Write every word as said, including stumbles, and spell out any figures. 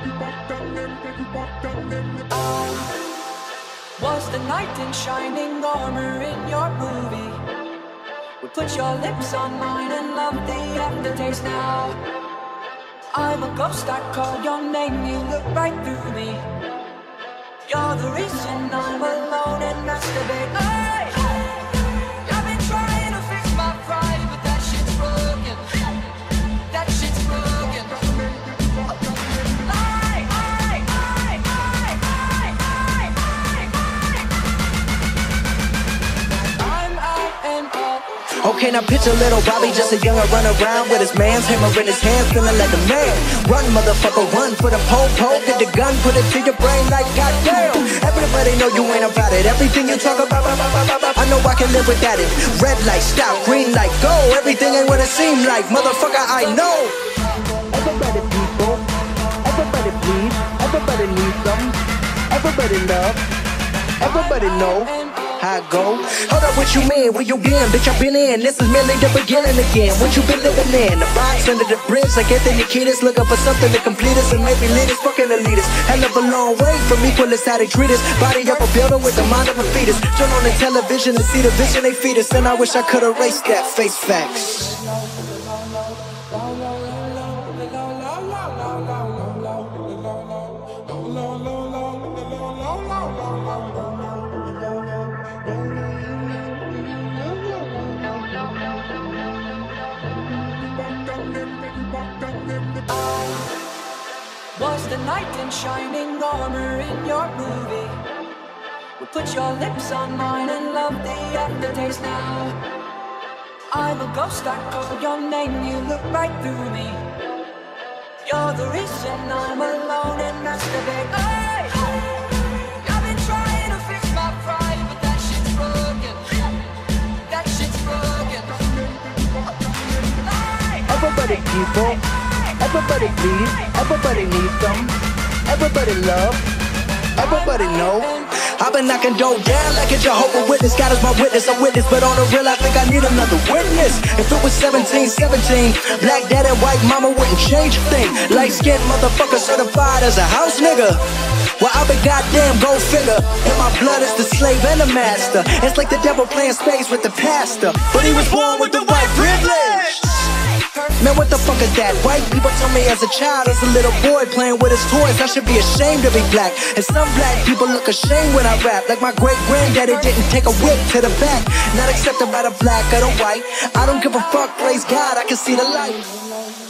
Was the knight in shining armor in your movie? We put your lips on mine and love the aftertaste now. I'm a ghost, I call your name, you look right through me. You're the reason I'm alone and masturbate. Hey, I've been trying to fix my pride, but that shit's broken. That shit's broken. I, I, I, I, I, I, I, I'm out and up. Okay, now picture little Bobby, just a younger run around with his man's hammer in his hands, feeling like a man. Run, motherfucker, run for the pole, pole, get the gun, put it to your brain like goddamn. Everybody know you ain't about it. Everything you talk about, bah, bah, bah, bah, bah, I know I can live without it. Red light, stop, green light, go. Everything ain't what it seems like, motherfucker, I know. Everybody people, everybody please, everybody needs some, everybody love, everybody know how I go. Hold up, what you mean? Where you been? Bitch, I been in. This is merely the beginning again. What you been living in? The box under the bridge, like Anthony Kiedis, looking for something to complete us and maybe lead us, fucking elitist. Hell of a long way from equal is how they treat us. Body up a building with the mind of a fetus. Turn on the television and see the vision they feed us, and I wish I could erase that face facts. Was the knight in shining armor in your movie? We put your lips on mine and love the aftertaste now. I'm a ghost, I call your name, you look right through me. You're the reason I'm alone and masturbate. Hey, I've been trying to fix my pride, but that shit's broken. That shit's broken. Everybody people, everybody please, everybody needs some, everybody love, everybody know. I've been knocking door down like a Jehovah's Witness. God is my witness, a witness, but on the real I think I need another witness. If it was seventeen seventeen, black dad and white mama wouldn't change a thing. Light skinned motherfucker certified as a house nigga. Well, I've been goddamn gold figure. In my blood is the slave and the master. It's like the devil playing spades with the pastor, but he was born with the white privilege. Man, what the fuck is that? White people told me as a child, as a little boy playing with his toys, I should be ashamed to be black. And some black people look ashamed when I rap, like my great granddaddy didn't take a whip to the back. Not accepted by the black or the white. I don't give a fuck, praise God, I can see the light.